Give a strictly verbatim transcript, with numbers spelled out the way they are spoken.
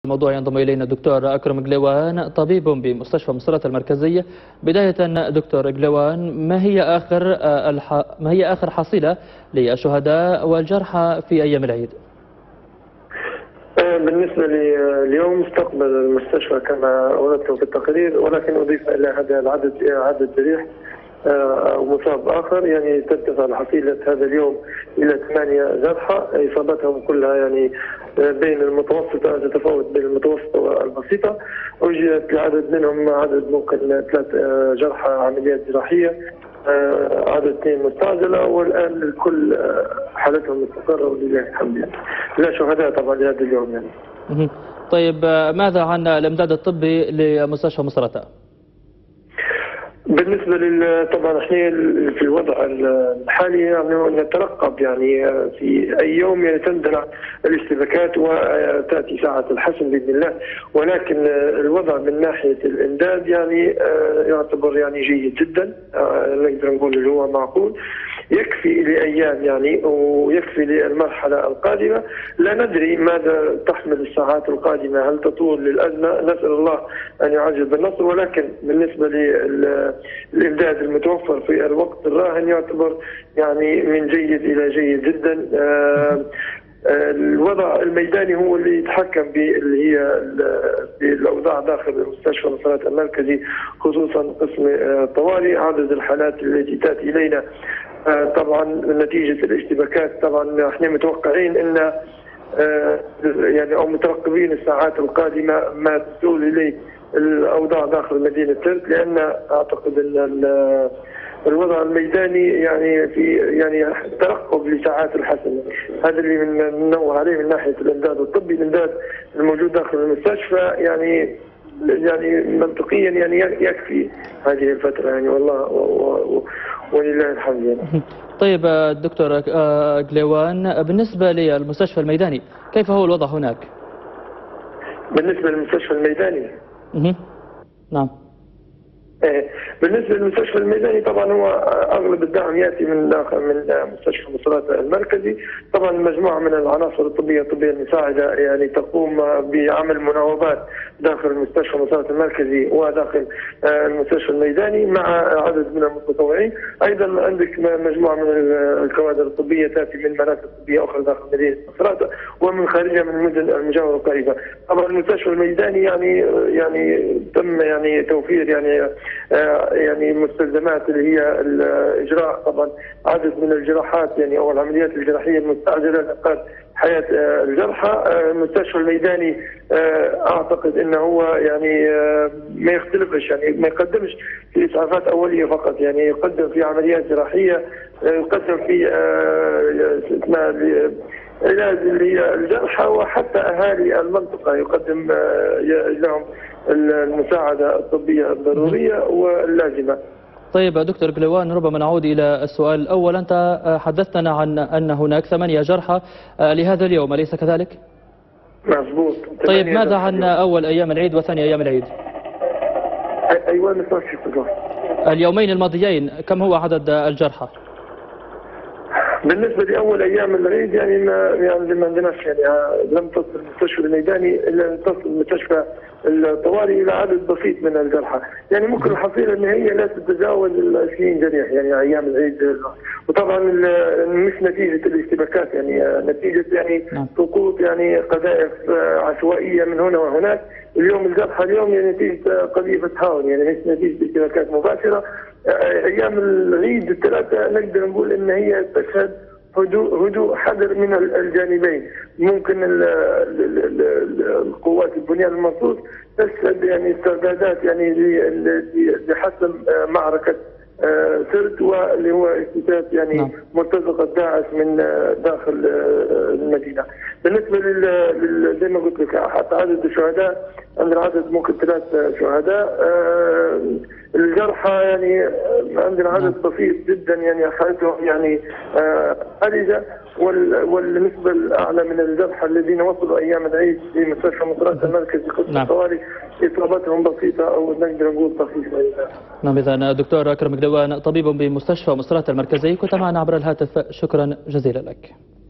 الموضوع ينضم إلينا الدكتور أكرم قليوان طبيب بمستشفى مصرات المركزية. بداية دكتور قليوان، ما هي آخر ما هي آخر حصيلة للشهداء والجرحى في أيام العيد؟ بالنسبة لليوم استقبل المستشفى كما وردت في التقرير، ولكن أضيف إلى هذا العدد عدد جريح ومصاب آخر، يعني ترتفع حصيلة هذا اليوم إلى ثمانية جرحى، إصابتهم كلها يعني بين المتوسطة، تتفاوت بين المتوسطة والبسيطة. وجدت العدد منهم عدد ممكن ثلاث جرحى عمليات جراحية، عدد اثنين مستعجلة، والآن الكل حالتهم مستقرة ولله الحمد. يعني لا شهداء طبعا لهذا اليوم يعني. طيب ماذا عن الإمداد الطبي لمستشفى مصرات؟ بالنسبة لل طبعا احنا في الوضع الحالي يعني نترقب يعني في اي يوم يعني تندلع الاشتباكات وتاتي ساعة الحسم باذن الله، ولكن الوضع من ناحية الامداد يعني يعتبر يعني جيد جدا، نقدر نقول اللي هو معقول، يكفي لايام يعني ويكفي للمرحلة القادمة. لا ندري ماذا تحمل الساعات القادمة، هل تطول للأزمة؟ نسأل الله أن يعجل بالنصر، ولكن بالنسبة للإمداد المتوفر في الوقت الراهن يعتبر يعني من جيد إلى جيد جدا. الوضع الميداني هو اللي يتحكم باللي هي بالاوضاع داخل المستشفى مصرات المركزي، خصوصا قسم الطوارئ. عدد الحالات التي تاتي الينا طبعا نتيجه الاشتباكات، طبعا احنا متوقعين ان يعني او مترقبين الساعات القادمه ما تسول اليه الاوضاع داخل مدينه ترك، لان اعتقد ان الوضع الميداني يعني في يعني ترقب لساعات الحسم. هذا اللي بننوه عليه من ناحيه الامداد الطبي. الامداد الموجود داخل المستشفى يعني يعني منطقيا يعني يكفي هذه الفتره يعني، والله ولله الحمد يعني. طيب دكتور قليوان، بالنسبه للمستشفى الميداني كيف هو الوضع هناك؟ بالنسبه للمستشفى الميداني نعم. بالنسبه للمستشفى الميداني طبعا هو اغلب الدعم ياتي من داخل من مستشفى مصرات المركزي. طبعا مجموعه من العناصر الطبيه الطبيه المساعده يعني تقوم بعمل مناوبات داخل المستشفى مصرات المركزي وداخل المستشفى الميداني مع عدد من المتطوعين. ايضا عندك مجموعه من الكوادر الطبيه تاتي من مراكز طبيه اخرى داخل مدينه مصرات ومن خارجها من المدن المجاوره القريبه. طبعا المستشفى الميداني يعني يعني تم يعني توفير يعني يعني مستلزمات اللي هي الاجراء طبعا عدد من الجراحات يعني او العمليات الجراحيه المستعجله لانقاذ حياه الجرحى. المستشفى الميداني اعتقد انه هو يعني ما يختلفش، يعني ما يقدمش في اسعافات اوليه فقط، يعني يقدم في عمليات جراحيه، يقدم في علاج اللي هي الجرحى، وحتى اهالي المنطقه يقدم لهم المساعده الطبيه الضروريه واللازمه. طيب دكتور قليوان، ربما نعود الى السؤال الاول. انت حدثتنا عن ان هناك ثمانيه جرحى لهذا اليوم، اليس كذلك؟ مضبوط. طيب ماذا عن اول ايام العيد وثاني ايام العيد؟ ايوه متوفي اليومين الماضيين كم هو عدد الجرحى؟ بالنسبه لاول ايام العيد يعني ما يعني ما عندناش يعني لم تصل المستشفى الميداني الا تصل مستشفى الطوارئ الى عدد بسيط من الجرحى، يعني ممكن الحصيله النهائيه لا تتجاوز ال عشرين جريح يعني ايام العيد. وطبعا مش نتيجه الاشتباكات، يعني نتيجه يعني سقوط يعني قذائف عشوائيه من هنا وهناك. اليوم الجرحى اليوم يعني نتيجه قذيفه هاون، يعني مش نتيجه اشتباكات مباشره. ايام العيد الثلاثه نقدر نقول ان هي تشهد هدوء هدوء حذر من الجانبين. ممكن القوات البنيان المرصوص تشهد يعني استعدادات يعني لحسم معركه سرت، واللي هو اكتشاف يعني نعم. مرتزقه داعش من داخل المدينه. بالنسبه لل زي ما قلت لك حتى عدد الشهداء عندنا عدد ممكن ثلاث شهداء. الجرحى يعني عندنا عدد بسيط جدا يعني حالتهم يعني حرجه، والنسبه الاعلى من الجرحى الذين وصلوا ايام العيد في مستشفى مصرات المركزي قسم الطوارئ اصابتهم بسيطه او نقدر نقول طفيفه. نعم. اذا دكتور اكرم قليوان طبيب بمستشفى مصرات المركزي كنت معنا عبر الهاتف، شكرا جزيلا لك.